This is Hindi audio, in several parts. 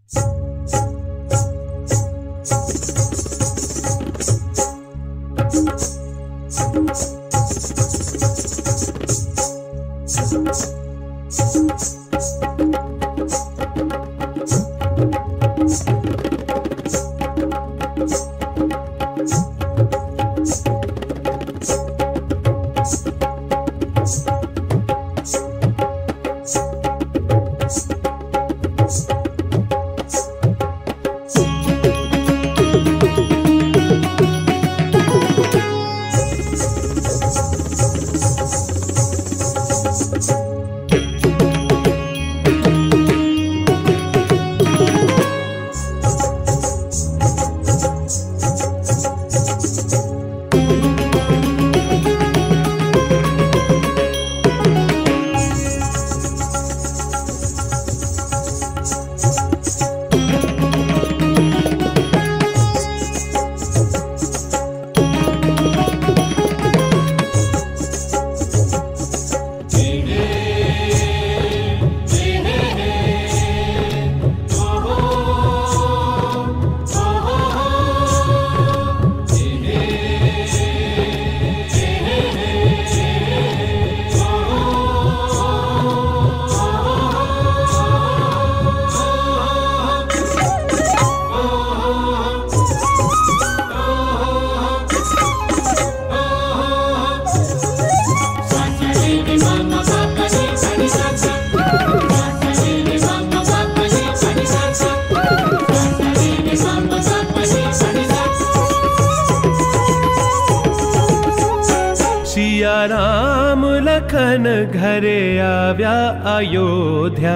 राम लखन घरे आव्या अयोध्या,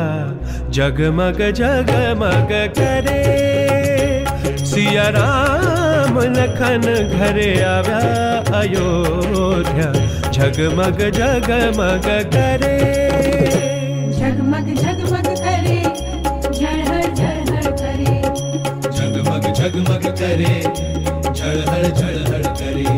जगमग जगमग करे। सिया राम लखन घरे आव्या अयोध्या, जगमग जगमग करे। जगमग जगमग करे, झळहळ झळहळ करे। जगमग जगमग करे, झळहळ झळहळ करे।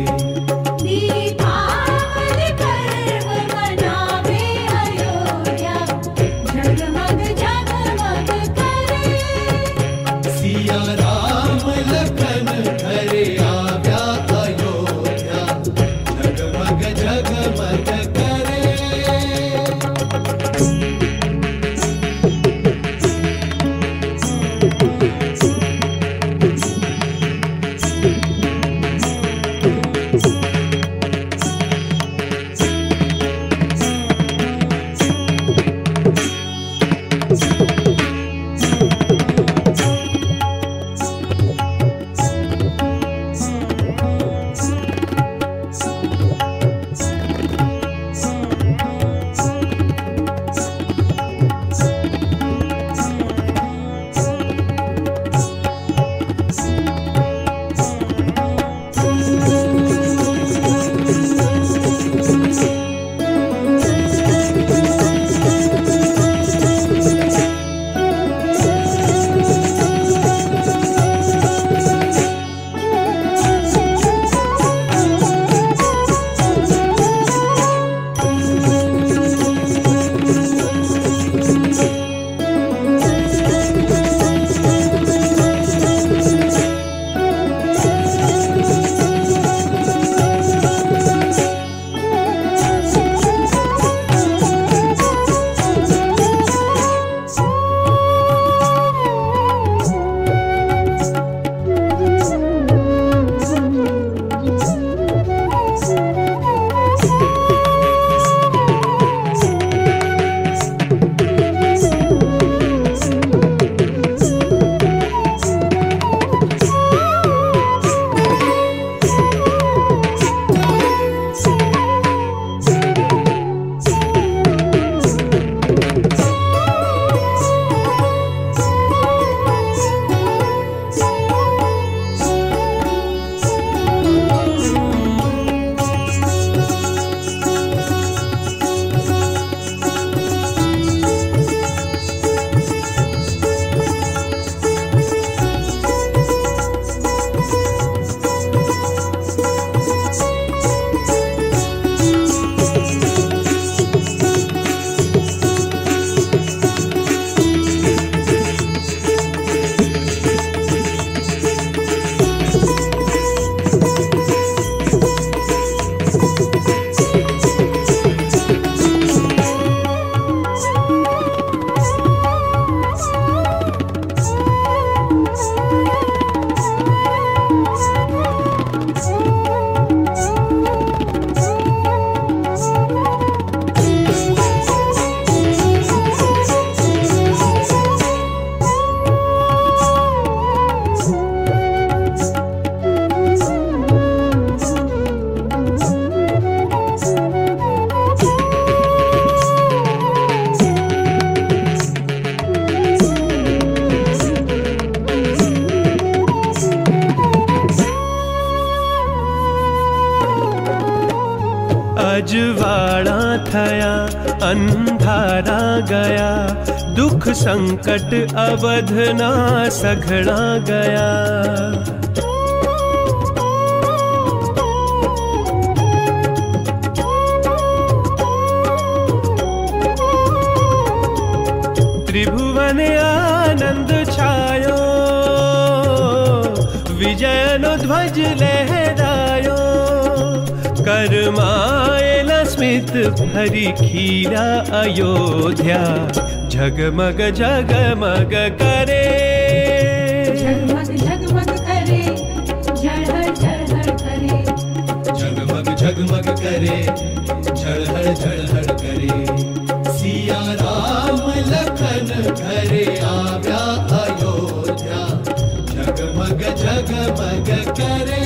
उजवाड़ा थया अंधारा गया, दुख संकट अवध ना सघड़ा गया। त्रिभुवन आनंद छायो, विजयनो ध्वज लहरायो, करमायल स्मित भरी खीरा अयोध्या, झगमग झगमग करे। झगमग झगमग करे, झळहळ झळहळ करे। जगमग जगमग करे, झळहळ झळहळ करे। सिया राम लखन घरे आव्या अयोध्या, जगमग जगमग करे।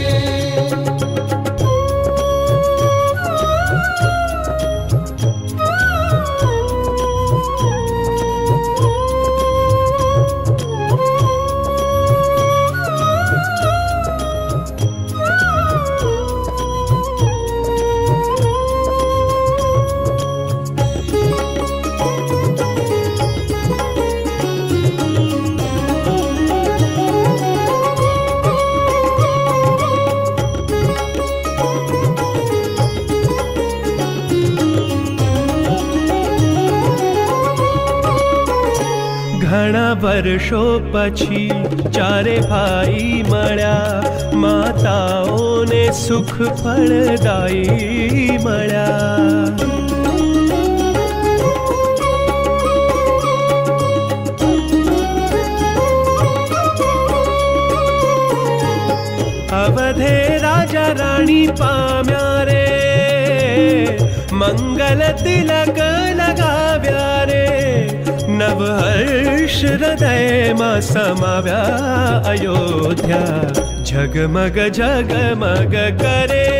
घણા વર્ષો પછી ચારે ભાઈ મળ્યા, માતાઓને સુખ ફળદાયી મળ્યા। अवधे राजा रानी पाम्या रे, मंगल तिलक लगाव्या रे। नव हर्ष हृदय मा समाव्या अयोध्या, झगमग झगमग करे।